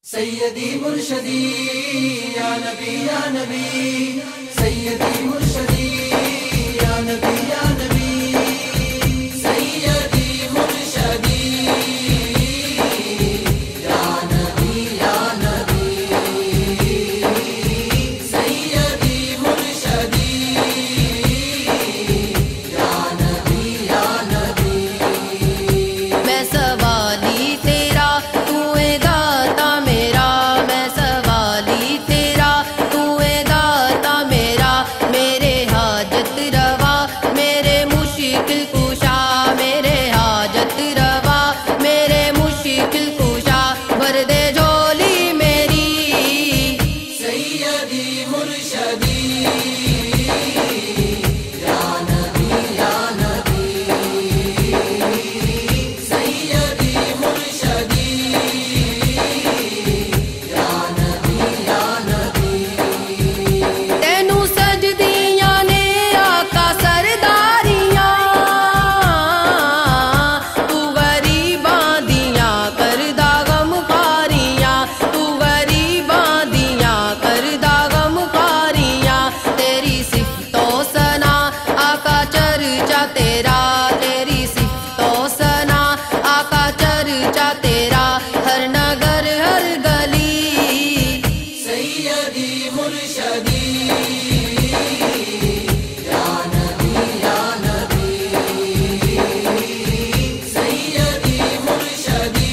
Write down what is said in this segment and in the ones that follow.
سیدی مرشدی یا نبی یا نبی، سیدی مرشدی یا نبی یا نبی، سیدی مرشدی یا نبی یا نبی، سیدی مرشدی یا نبی یا نبی۔ میں سوالی تیرا تو ہے داتا میرا، میں سوالی تیرا تو ہے داتا میرا، میرے حاجت روا میرے مشکل کشا، میرے حاجت روا میرے مشکل کشا، بھر دے جھولی میری سیدی مرشدی یا نبی یا نبی، سیدی مرشدی یا نبی یا نبی۔ تینوں سجدیاں نے آقا سرداریاں، تو غریباں دیاں کردا غم خاریاں، تو غریباں دیاں کردا غم خاریاں، تیری صفت و ثنا آقا چرچا تیرا، تیری صفت و ثنا آقا چرچا تیرا، ہر نگر ہر گلی سیدی مرشدی یا نبی یا نبی، سیدی مرشدی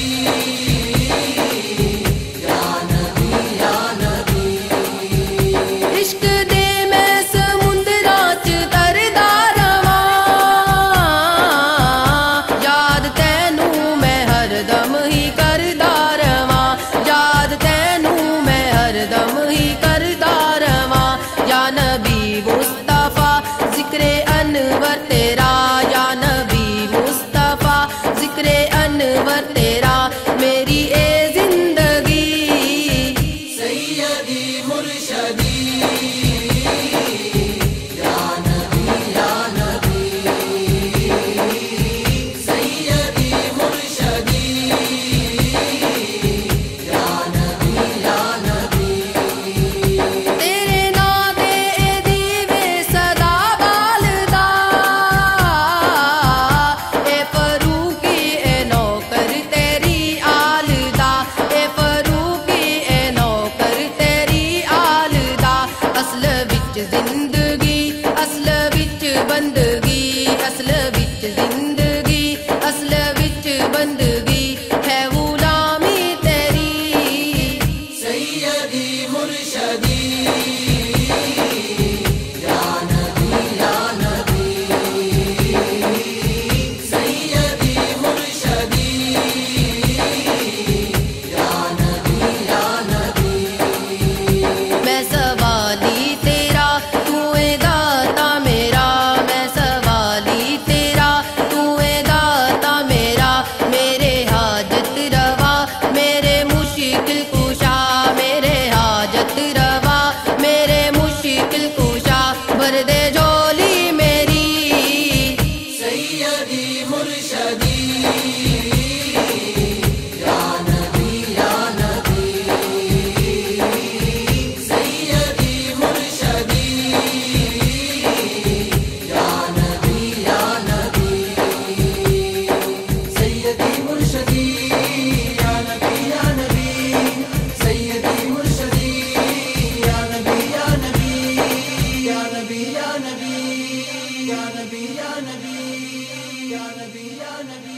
یا نبی یا نبی۔ عشق دے میں سمندراں چ تردا رواں، یاد تینوں میں ہر دم ہی کردا رواں، یاد تینوں میں ہر دم ہی کردا رواں، یا نبی مصطفیٰ ذکر انور تیرا، یا نبی مصطفیٰ ذکر انور تیرا، میری اے زندگی سیدی مرشدی یا نبی یا نبی، سیدی مرشدی یا نبی یا نبی۔ تیرے ناں دے اے دیوے صدا بالدا، اے فروخی اے نوکر تیری آلدا، اے فروخی اے نوکر تیری آلدا، اصل وچ زندگی اصل وچ بندگی، اصل وچ زندگی اصل وچ بندگی، ہے غلامی تیری سیدی مرشدی یا نبی یا نبی، سیدی مرشدی یا نبی یا نبی۔ میں سوالی تیرا تو ہے داتا میرا، میں سوالی تیرا تو ہے داتا میرا، میرے حاجت روا میرے مشکل کشا، میرے حاجت روا میرے مشکل کشا، بھر دے جھولی میری سیدی مرشدی یا نبی یا نبی، سیدی مرشدی یا نبی یا نبی، سیدی مرشدی یا نبی یا نبی، سیدی مرشدی یا نبی یا نبی، یا نبی یا نبی، یا نبی یا نبی، یا نبی یا نبی۔